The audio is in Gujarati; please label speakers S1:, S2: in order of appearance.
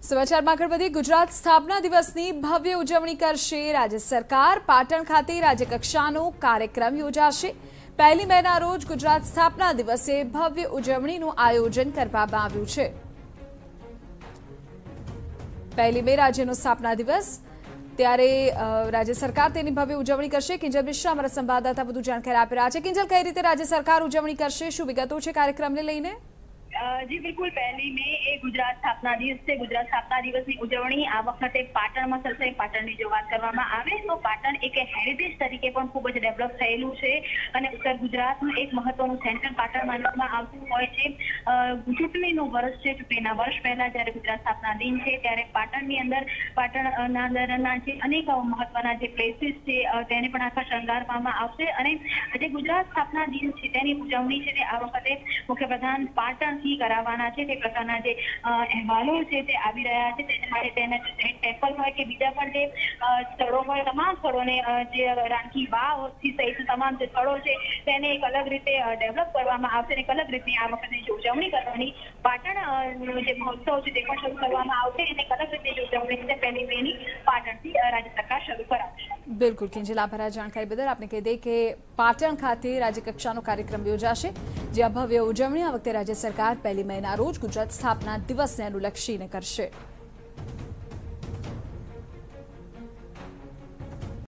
S1: સમાચારમાં આગળ વધી ગુજરાત સ્થાપના દિવસની ભવ્ય ઉજવણી કરશે રાજ્ય સરકાર। પાટણ ખાતે રાજ્યકક્ષાનો કાર્યક્રમ યોજાશે। 1 મેના રોજ ગુજરાત સ્થાપના દિવસે ભવ્ય ઉજવણીનું આયોજન કરવામાં આવ્યું છે। 1 મે રાજ્યનો સ્થાપના દિવસ ત્યારે રાજ્ય સરકાર તેની ભવ્ય ઉજવણી કરશે। કિંજલ મિશ્રા અમારા સંવાદદાતા વધુ જાણકારી આપી રહ્યા છે। કિંજલ, કઈ રીતે રાજ્ય સરકાર ઉજવણી કરશે, શું વિગતો છે કાર્યક્રમને લઈને?
S2: जी बिल्कुल, 1 મે એ ગુજરાત સ્થાપના દિવસ છે। ગુજરાત સ્થાપના દિવસની ઉજવણી આ વખતે પાટણમાં થશે। પાટણની જો વાત કરવામાં આવે તો પાટણ એક હેરિટેજ તરીકે પણ ખૂબ જ ડેવલપ થયેલું છે અને ઉત્તર ગુજરાતનું એક મહત્વનું સેન્ટર પાટણ માનવામાં આવતું હોય છે। ચૂંટણીનું વર્ષ છે, ચૂંટણીના વર્ષ પહેલા જ્યારે ગુજરાત સ્થાપના દિન છે ત્યારે પાટણની અંદર પાટણના અંદરના જે અનેક મહત્વના જે પ્લેસીસ છે તેને પણ આખા શણગારવામાં આવશે અને જે ગુજરાત સ્થાપના દિન છે તેની ઉજવણી છે તે આ વખતે મુખ્યપ્રધાન પાટણ કરાવવાના છે। તે પ્રકારના જે અહેવાલો છે તે આવી રહ્યા છે। તે માટે તેને ટેમ્પલ હોય કે બીજા પણ જે સ્થળો હોય, તમામ સ્થળોને જે રાણકી વાવથી સહિત તમામ જે સ્થળો છે તેને એક અલગ રીતે ડેવલપ કરવામાં આવશે અને એક અલગ રીતની આ વખતે જે ઉજવણી કરવાની પાટણ જે મહોત્સવ છે તે પણ શરૂ કરવામાં આવશે અને એક અલગ રીતે જે ઉજવણી છે 1 મેની પાટણથી રાજ્ય સરકાર શરૂ કરાવશે।
S1: બિલકુલ કિંજલ, આભાર જાણકારી બદલ। આપને કહી દઈએ કે પાટણ ખાતે રાજ્યકક્ષાનો કાર્યક્રમ યોજાશે, જ્યાં ભવ્ય ઉજવણી આ વખતે રાજ્ય સરકાર 1 મેના રોજ ગુજરાત સ્થાપના દિવસને અનુલક્ષીને કરશે।